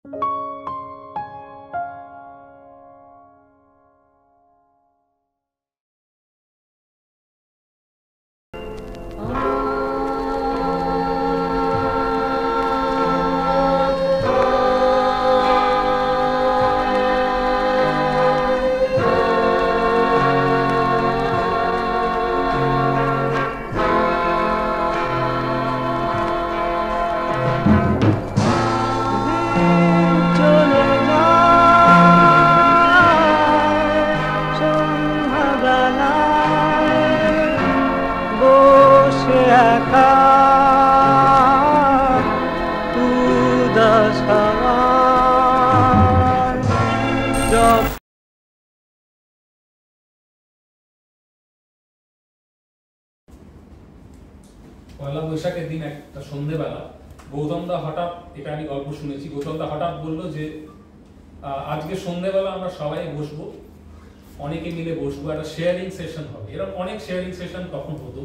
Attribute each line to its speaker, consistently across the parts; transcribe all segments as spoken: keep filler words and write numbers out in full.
Speaker 1: পয়লা বৈশাখের দিন একটা সন্ধ্যেবেলা গৌতম দা হঠাৎ, এটা আমি গল্প শুনেছি, গৌতম দা হঠাৎ বললো যে আজকে সন্ধ্যেবেলা আমরা সবাই বসবো, অনেকে মিলে বসবো, একটা শেয়ারিং সেশন হবে। এরকম অনেক শেয়ারিং সেশন তখন হতো।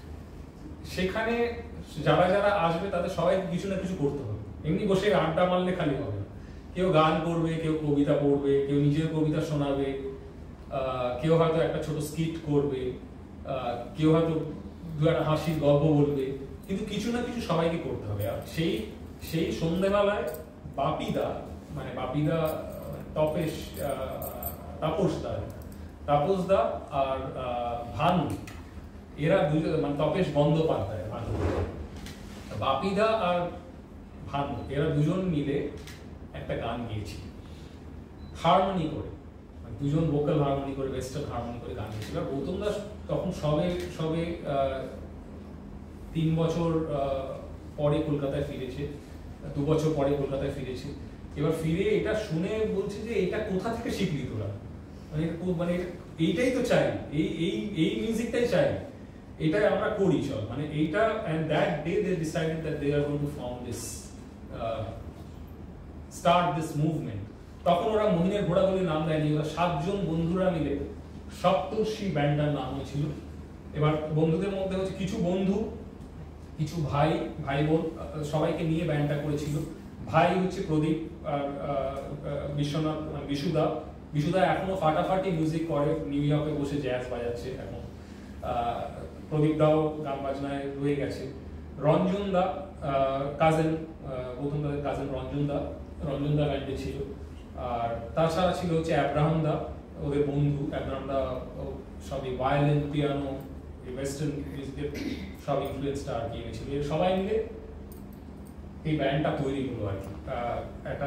Speaker 1: সেখানে যারা যারা আসবে তাদের সবাই কিছু না কিছু করতে হবে, এমনি বসে আড্ডা মারলে খালি হবে না। কেউ গান করবে, কেউ কবিতা পড়বে, কেউ নিজের কবিতা শোনাবে, কেউ হয়তো একটা ছোট স্কিট করবে, কেউ হয়তো দু একটা হাসির গল্প বলবে, কিন্তু কিছু না কিছু সবাইকে করতে হবে। আর সেই সেই সন্ধ্যেবেলায় বাপিদা, মানে বাপিদা তপেশ তাপসদা তাপসদা আর ভানু, এরা দুজন, মানে তপেশ বন্দ্যোপাধ্যায় ভানু, বাপিদা আর ভানু, এরা দুজন মিলে একটা গান গিয়েছিল হারমোনি করে, দুজন ভোকাল হারমোনি করে, ওয়েস্টার্ন হারমোনি করে গান গিয়েছিল। গৌতম দাস তখন সবে সবে তিন বছর পরে কলকাতায় ফিরেছে, দু বছর পরে কলকাতায় ফিরেছে। এবার ফিরে এটা শুনে বলছে যে এটা কোথা থেকে শিখলি তোরা, মানে মানে এইটাই তো চাই, এই এই এই মিউজিকটাই চাই, এটাই আমরা করি চল, মানে এইটা। and that day they decided that they are going to form this uh, start this movement. তখন ওরা মহিনের ঘোড়াগুলির নাম দেয়নি, ওরা সাতজন বন্ধুরা মিলে সপ্তর্ষি ব্যান্ডটার নাম হয়েছিল। এবার বন্ধুদের মধ্যে হচ্ছে কিছু বন্ধু, কিছু ভাই ভাই বোন, সবাইকে নিয়ে ব্যান্ডটা করেছিল। ভাই হচ্ছে প্রদীপ আর বিশ্বনাথ, বিশুদা। বিশুদা এখনো ফাটাফাটি মিউজিক করে, নিউ ইয়র্কে বসে জ্যাজ বাজাচ্ছে এখন। প্রদীপ দাও গান বাজনায় রয়ে গেছে। রঞ্জন দা কাজেন, গৌতম দাদের কাজেন রঞ্জন দা, রঞ্জন দা ব্যান্ডে ছিল। আর তাছাড়া ছিল হচ্ছে অ্যাব্রাহাম দা, ওদের বন্ধু। অ্যাব্রাহাম দা সবই ভায়োলিন, পিয়ানো, ওয়েস্টার্ন মিউজিকের সব ইনফ্লুয়েন্সটা আর কি এনেছিল। সবাই মিলে এই ব্যান্ডটা তৈরি হলো আর কি একটা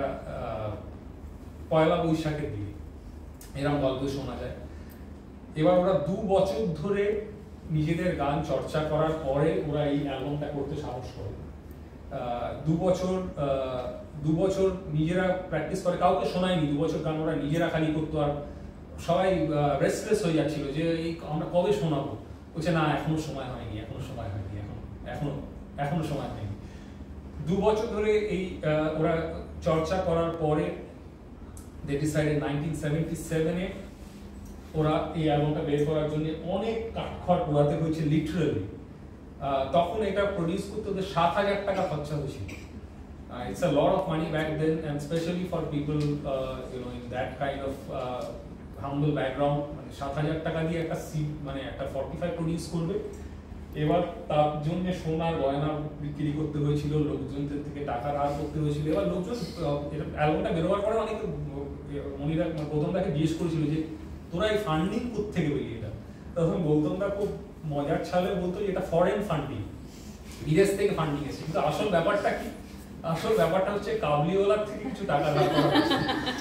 Speaker 1: পয়লা বৈশাখের দিনে, এরকম গল্প শোনা যায়। এবার ওরা দু বছর ধরে নিজেদের গান চর্চা করার পরে ওরা এই অ্যালবামটা করতে সাহস করে। দু বছর দু বছর নিজেরা প্র্যাকটিস করে, কাউকে শোনায়নি। দু বছর গান ওরা নিজেরা খালি করতো, আর সবাই রেস্টলেস হয়ে যাচ্ছিল যে এই আমরা কবে শোনাবো। বলছে না, এখনো সময় হয়নি, এখনো সময় হয়নি, এখন এখনো এখনো সময় হয়নি। দু বছর ধরে এই ওরা চর্চা করার পরে they decided nineteen seventy-seven এ ওরা এই অ্যালবামটা বের করার জন্য অনেক কাঠখড় পোড়াতে হয়েছে, লিটারালি। তখন এটা প্রডিউস করতে ওদের সাত হাজার টাকা খরচা হয়েছিল। It's a lot of money back then, and specially for people you know in that kind of humble background. মানে সাত হাজার টাকা দিয়ে একটা সি মানে একটা ফর্টি ফাইভ প্রডিউস করবে। এবার তার জন্য সোনার গয়না বিক্রি করতে হয়েছিল, লোকজনদের থেকে টাকা ধার করতে হয়েছিল। এবার লোকজন অ্যালবামটা বেরোবার পরে অনেক মনিরা গৌতম দাকে জিজ্ঞেস করেছিল যে তোরা এই ফান্ডিং কোত্থেকে পেলি এটা। তখন গৌতম দা খুব মজার ছালে বলতো যে এটা ফরেন ফান্ডিং, বিদেশ থেকে ফান্ডিং এসেছে। কিন্তু আসল ব্যাপারটা কি, আসল ব্যাপারটা হচ্ছে কাবলিওয়ালার থেকে কিছু টাকা ধার করা হয়েছে,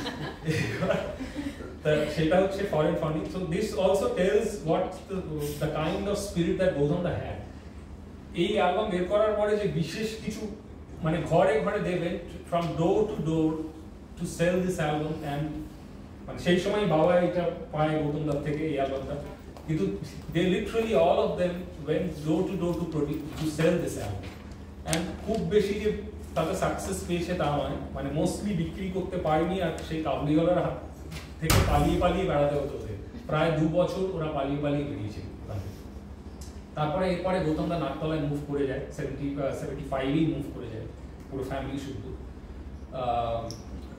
Speaker 1: সেটা হচ্ছে foreign funding. So this also tells what the kind of spirit that Gautam da had. এই অ্যালবাম বের করার পরে যে বিশেষ কিছু, মানে ঘরে ঘরে they went from door to door to sell this album. And মানে সেই সময় বাবা এটা পায় গৌতম দার থেকে এই অ্যালবামটা, কিন্তু they literally all of them went door to door to produce to sell this album. And খুব বেশি যে তাতে সাকসেস পেয়েছে তা নয়, মানে মোস্টলি বিক্রি করতে পারেনি। আর সেই কাবলিওয়ালার হাত থেকে পালিয়ে পালিয়ে বেড়াতে হতো ওদের, প্রায় দু বছর ওরা পালিয়ে পালিয়ে বেরিয়েছিল। তারপরে এরপরে গৌতম দা নাকতলায় মুভ করে যায়, সেভেন্টি সেভেন্টি ফাইভেই মুভ করে যায় পুরো ফ্যামিলি শুদ্ধ।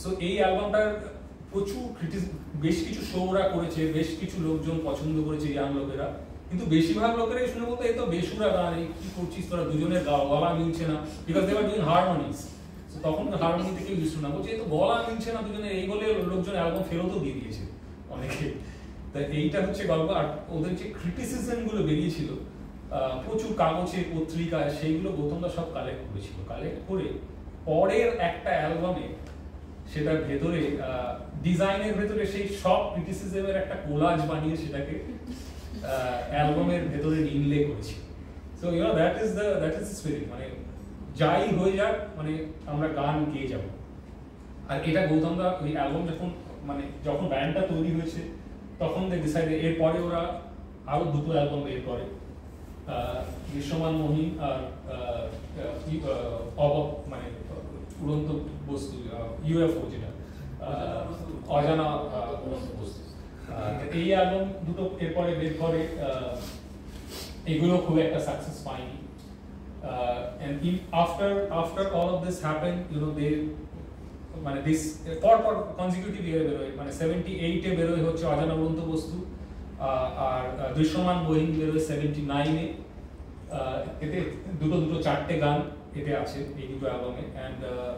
Speaker 1: সো এই অ্যালবামটার প্রচুর ক্রিটিস বেশ কিছু শো ওরা করেছে, বেশ কিছু লোকজন পছন্দ করেছে ইয়াং লোকেরা, কিন্তু বেশিরভাগ লোকেরাই শুনে বলতো এই তো বেসুরা গান, এই কি করছিস তোরা, দুজনের গলা মিলছে না, বিকজ দে আর ডুইং হারমোনিজ। তখন হারমোনি থেকে ইউজ না, বলছে এই তো গলা মিলছে না দুজনে, এই বলে লোকজন অ্যালবাম ফেরতও দিয়ে দিয়েছে অনেকে। তা এইটা হচ্ছে গল্প। আর ওদের যে ক্রিটিসিজম গুলো বেরিয়েছিল প্রচুর কাগজে পত্রিকায়, সেইগুলো গৌতম দা সব কালেক্ট করেছিল। কালেক্ট করে পরের একটা অ্যালবামে সেটার ভেতরে ডিজাইনের ভেতরে সেই সব ক্রিটিসিজমের একটা কোলাজ বানিয়ে সেটাকে অ্যালবামের ভেতরে ইনলে করেছি। So you know that is the that is spirit, মানে যাই হয়ে যাক মানে আমরা গান গেয়ে যাব। আর এটা গৌতম দা ওই অ্যালবাম যখন মানে যখন ব্যান্ডটা তৈরি হয়েছে তখন ডিসাইড, এরপরে ওরা আরো দুটো অ্যালবাম বের করে, দৃশ্যমান মহিম আর অবক মানে উড়ন্ত বস্তু, ইউএফও যেটা অজানা উড়ন্ত বস্তু, এই অ্যালবাম দুটো এরপরে বের করে। এগুলো খুব একটা সাকসেস পায়নি। and in, after after all of this happened, you know, they মানে দিস পর পর কনজিকিউটিভ ইয়ারে বেরোয়, মানে সেভেন্টি এইটে বেরোয় হচ্ছে অজানা উড়ন্ত বস্তু, আর দৃশ্যমান মহিম বেরোয় সেভেন্টি নাইনে। এতে দুটো দুটো চারটে গান এতে আছে এই দুটো অ্যালবামে। And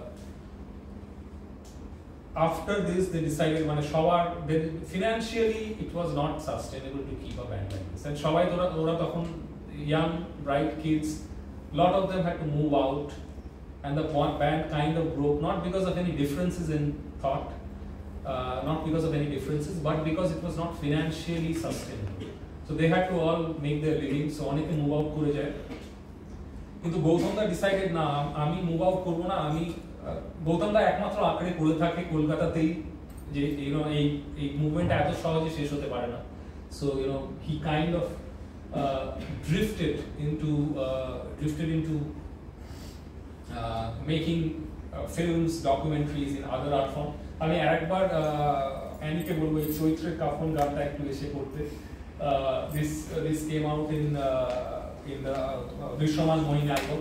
Speaker 1: after this they decided, মানে সবার financially it was not sustainable to keep a band like this. And সবাই ওরা ওরা তখন young bright kids, lot of them had to move out, and the band kind of broke, not because of any differences in thought, uh, not because of any differences, but because it was not financially sustainable. So they had to all make their living, so অনেকে move out করে যায়। কিন্তু গৌতম দা decided না, আমি move out করবো না। আমি গৌতম দা একমাত্র আঁকড়ে পড়ে থাকে কলকাতাতেই, যে ইউনো এই এই মুভমেন্ট এত সহজে শেষ হতে পারে না। So you know he kind of uh, drifted into uh, drifted into uh, making uh, films, documentaries in other art form. আমি আরেকবার অ্যানিকে বলবো এই চৈত্রের কাফন গানটা একটু এসে করতে। this uh, this came out in uh, in the দৃশ্যমান মহিম অ্যালবাম।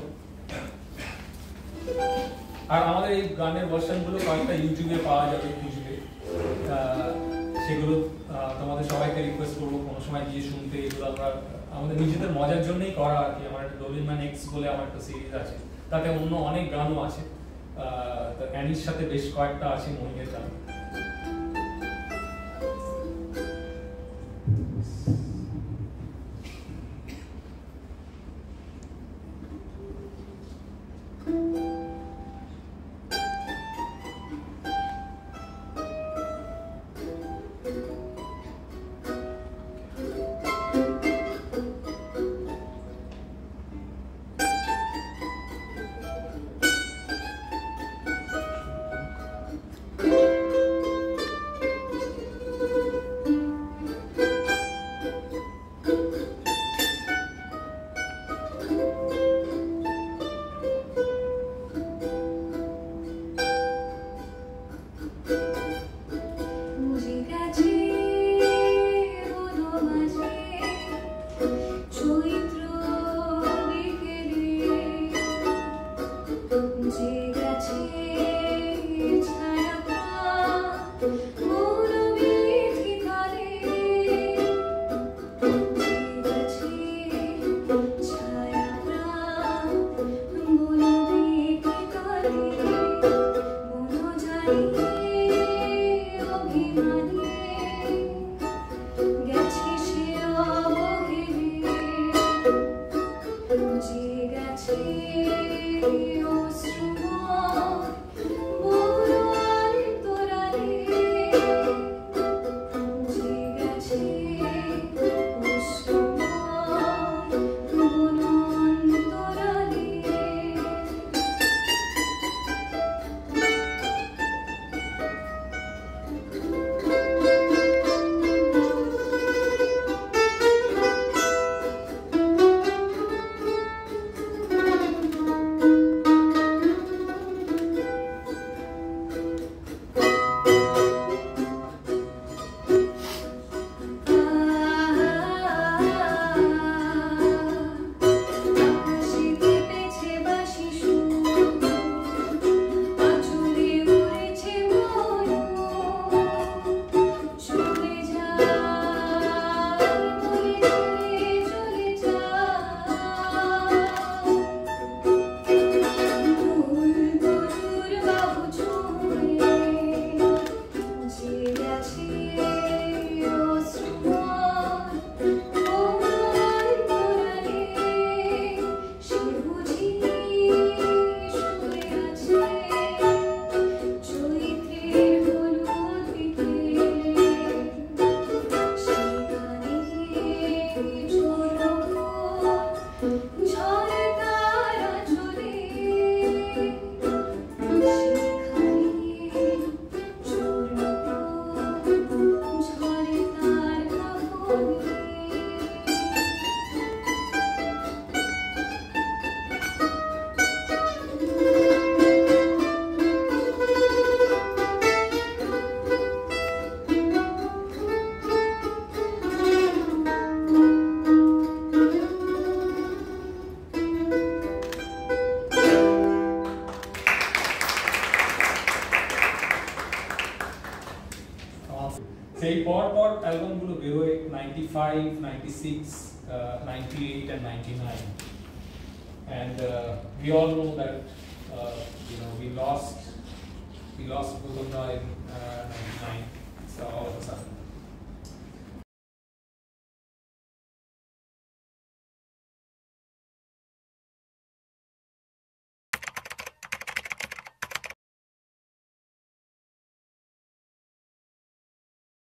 Speaker 1: আর আমাদের এই গানের ভার্সনগুলো কয়েকটা ইউটিউবে পাওয়া যাবে, খুঁজবে। সেগুলো তোমাদের সবাইকে রিকোয়েস্ট করবো কোনো সময় গিয়ে শুনতে। এগুলো আমরা আমাদের নিজেদের মজার জন্যই করা আর কি। আমার একটা ডোলিনম্যান এক্স বলে আমার একটা সিরিজ আছে, তাতে অন্য অনেক গানও আছে। অ্যানির সাথে বেশ কয়েকটা আছে মহিমের গান। সেই পর পর অ্যালবামগুলো বেরোয় ninety five, ninety six, ninety eight and ninety nine. And uh, we all know that uh, you know we lost we lost Gautam Roy in uh, ninety-nine. So all of a sudden.